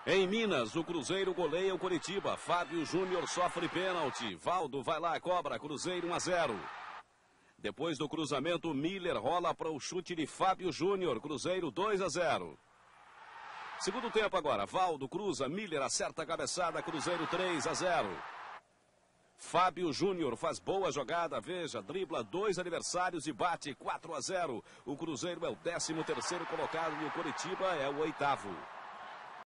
Em Minas, o Cruzeiro goleia o Coritiba. Fábio Júnior sofre pênalti. Valdo vai lá, cobra. Cruzeiro 1-0. Depois do cruzamento, Miller rola para o chute de Fábio Júnior. Cruzeiro 2-0. Segundo tempo agora. Valdo cruza, Miller acerta a cabeçada. Cruzeiro 3-0. Fábio Júnior faz boa jogada, veja, dribla 2 adversários e bate 4-0. O Cruzeiro é o 13º colocado e o Coritiba é o 8º.